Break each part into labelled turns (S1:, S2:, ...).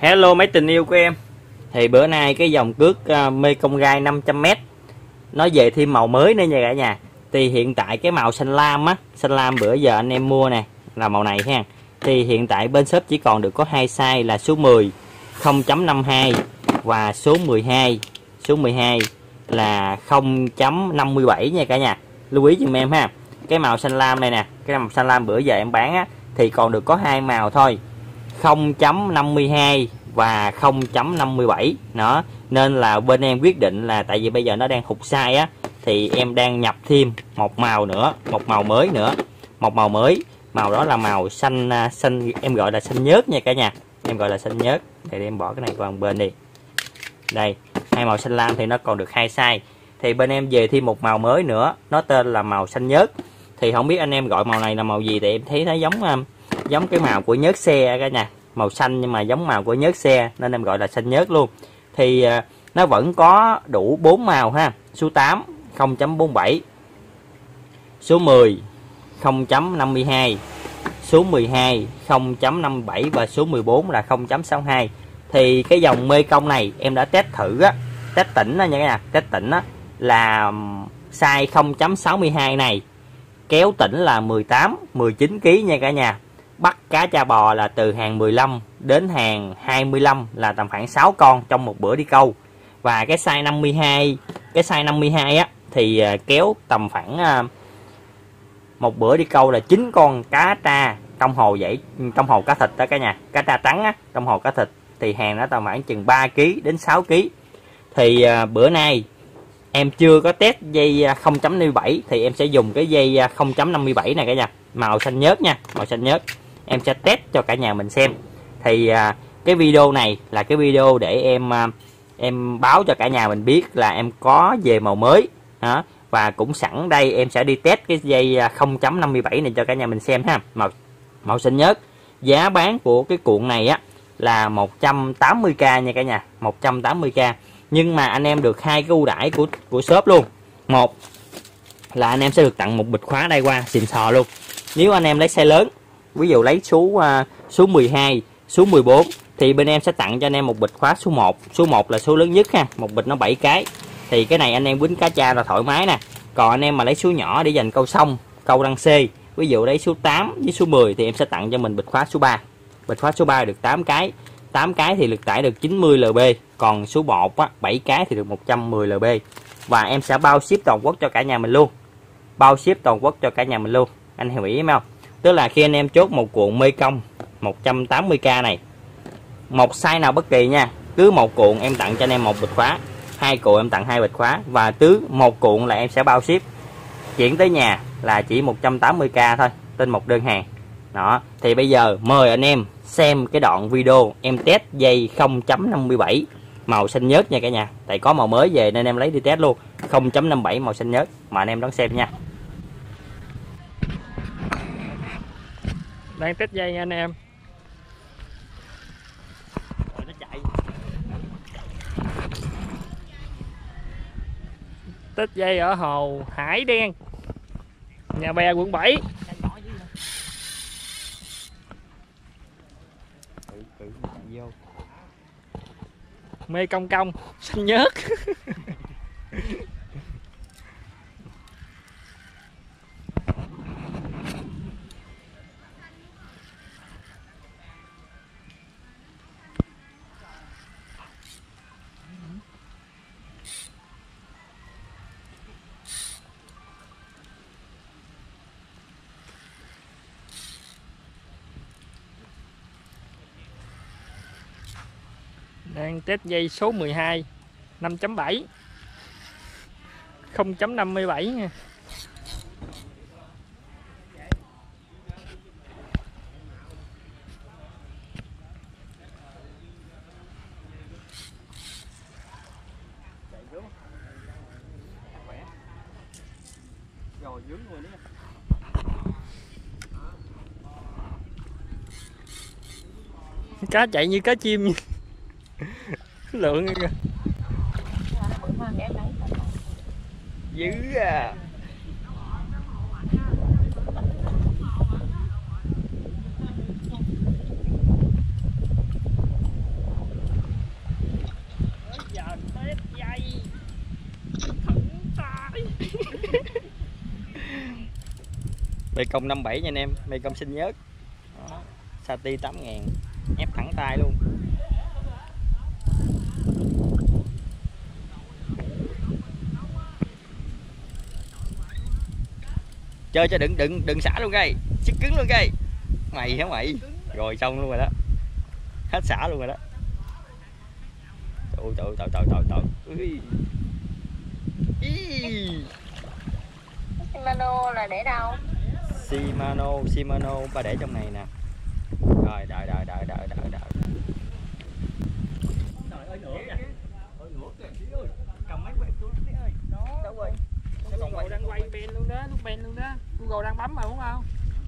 S1: Hello mấy tình yêu của em. Thì bữa nay cái dòng cước Mekong gai 500m nó về thêm màu mới nữa nha cả nhà. Thì hiện tại cái màu xanh lam á, xanh lam bữa giờ anh em mua nè là màu này ha. Thì hiện tại bên shop chỉ còn được có 2 size là số 10 0.52 và số 12. Số 12 là 0.57 nha cả nhà. Lưu ý giùm em ha. Cái màu xanh lam này nè, cái màu xanh lam bữa giờ em bán á thì còn được có 2 màu thôi. 0.52 và 0.57 đó, nên là bên em quyết định là tại vì bây giờ nó đang hụt size á thì em đang nhập thêm một màu nữa, một màu mới nữa, một màu mới, màu đó là màu xanh xanh, em gọi là xanh nhớt nha cả nhà, em gọi là xanh nhớt. Thì em bỏ cái này qua một bên đi. Đây, hai màu xanh lam thì nó còn được 2 size. Thì bên em về thêm một màu mới nữa, nó tên là màu xanh nhớt. Thì không biết anh em gọi màu này là màu gì, thì em thấy nó giống cái màu của nhớt xe cả nhà, màu xanh nhưng mà giống màu của nhớt xe nên em gọi là xanh nhớt luôn. Thì nó vẫn có đủ 4 màu ha. Số 8 0.47, số 10 0.52, số 12 0.57 và số 14 là 0.62. Thì cái dòng Mekong này em đã test thử á, test tỉnh đó nha cả nhà, test tỉnh á là size 0.62 này kéo tỉnh là 18-19 kg nha cả nhà. Bắt cá cha bò là từ hàng 15 đến hàng 25 là tầm khoảng 6 con trong một bữa đi câu. Và cái size 52, cái size 52 á thì kéo tầm khoảng một bữa đi câu là 9 con cá tra trong hồ vậy, trong hồ cá thịt đó cả nhà, cá tra trắng á, trong hồ cá thịt thì hàng nó tầm khoảng chừng 3 kg đến 6 kg. Thì bữa nay em chưa có test dây 0.57 thì em sẽ dùng cái dây 0.57 này cả nhà, màu xanh nhớt nha, màu xanh nhớt. Em sẽ test cho cả nhà mình xem. Thì cái video này là cái video để em báo cho cả nhà mình biết là em có về màu mới đó. Và cũng sẵn đây em sẽ đi test cái dây 0.57 này cho cả nhà mình xem ha. Màu xanh nhớt. Giá bán của cái cuộn này á là 180k nha cả nhà, 180k. Nhưng mà anh em được hai cái ưu đãi của shop luôn. Một là anh em sẽ được tặng một bịch khóa đây qua xịn sò luôn. Nếu anh em lấy size lớn, ví dụ lấy số 12, số 14 thì bên em sẽ tặng cho anh em một bịch khóa số 1. Số 1 là số lớn nhất ha, một bịch nó 7 cái. Thì cái này anh em quýnh cá tra là thoải mái nè. Còn anh em mà lấy số nhỏ để dành câu sông, câu đăng C, ví dụ lấy số 8 với số 10 thì em sẽ tặng cho mình bịch khóa số 3. Bịch khóa số 3 được 8 cái. 8 cái thì lực tải được 90 lb, còn số 1 á, 7 cái thì được 110 lb. Và em sẽ bao ship toàn quốc cho cả nhà mình luôn. Bao ship toàn quốc cho cả nhà mình luôn. Anh hiểu ý em không? Tức là khi anh em chốt một cuộn Mekong 180k này, một size nào bất kỳ nha, cứ một cuộn em tặng cho anh em một bịch khóa, hai cuộn em tặng hai bịch khóa, và cứ một cuộn là em sẽ bao ship chuyển tới nhà là chỉ 180k thôi trên một đơn hàng đó. Thì bây giờ mời anh em xem cái đoạn video em test dây 0.57 màu xanh nhớt nha cả nhà. Tại có màu mới về nên em lấy đi test luôn. 0.57 màu xanh nhớt mà anh em đón xem nha.
S2: Đang test dây nha anh em.
S1: Rồi nó chạy.
S2: Test dây ở hồ Hải Đen, Nhà Bè, quận 7. Mekong công xanh nhớt. Đang test dây số 12 5.7 0.57 nha. Cá chạy như cá chim. Lượng kìa. Dữ à.
S1: Mê công 57 nha anh em, mê công xinh nhớt. Sati 8.000, ép thẳng tay luôn. Chơi cho đừng xả luôn cây, xích cứng luôn cây. Mày hả mày? Rồi xong luôn rồi đó. Hết xả luôn rồi đó. Trời.
S3: Shimano là để đâu?
S1: Shimano ba để trong này nè. Rồi đợi. Trời ơi nữa kìa. Ôi nữa kìa ơi. Cầm máy quay tôi đấy ơi. Đó. Đâu rồi?
S2: Google đang quay pen luôn đó, lúc pen luôn đó. Google đang bấm mà đúng không?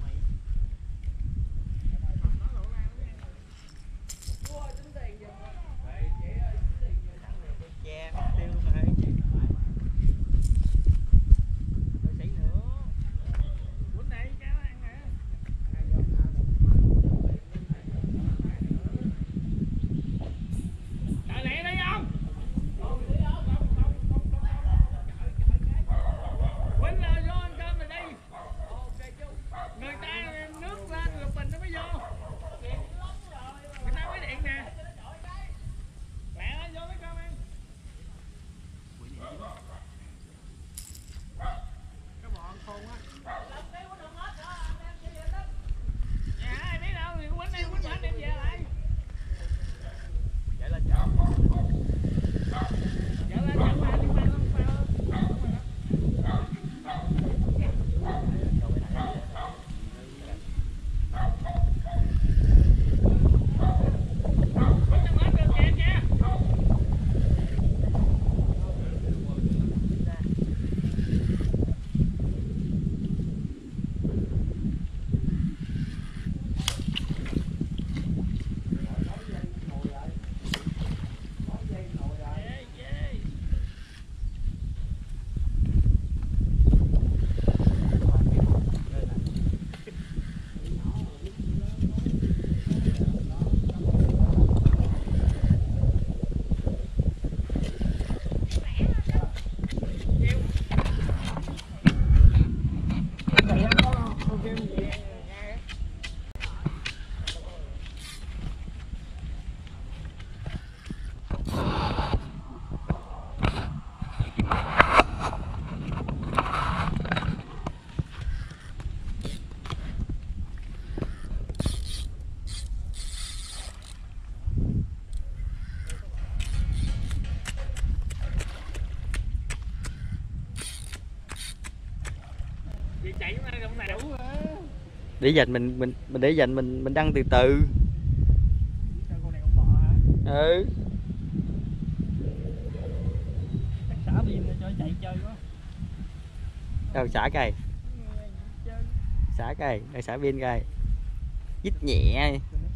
S1: Để dành mình để dành mình đăng từ từ.
S2: Con này cũng bò hả?
S1: Ừ.
S2: Xả pin cho chạy chơi quá.
S1: Đâu xả cây. Xả cây, đây xả pin cây. Dít nhẹ.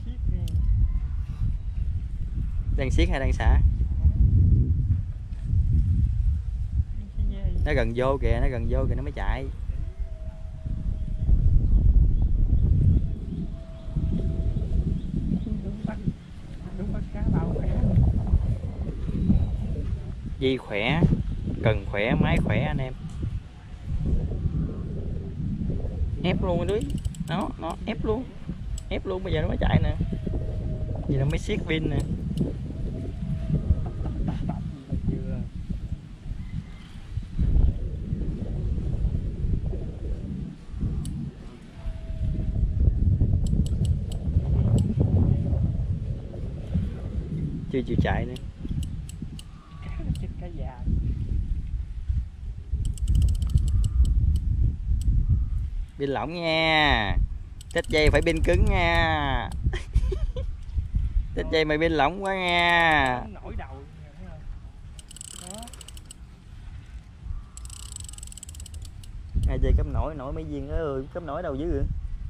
S1: Đang siết hay đang xả? Nó gần vô kìa, nó mới chạy. Dây khỏe, cần khỏe, máy khỏe anh em. Ép luôn lưới. Nó ép luôn. Ép luôn, bây giờ nó mới chạy nè. Giờ nó mới siết pin nè. Chưa chịu chạy nữa. Pin lỏng nha. Tết dây phải pin cứng nha. Tết dây mày pin lỏng quá nha.
S2: Nổi đầu.
S1: Hai dây cắm nổi mấy viên ơi, cắm nổi đâu dữ vậy?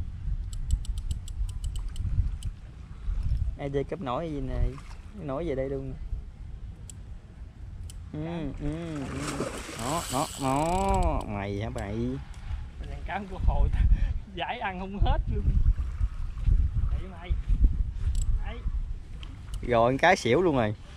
S1: Hai dây cắm nổi gì này, nổi về đây luôn. Nó mày hả mày?
S2: Cám của hồi giải ăn không hết luôn. Đấy mày. Đấy.
S1: Rồi cái xỉu luôn rồi.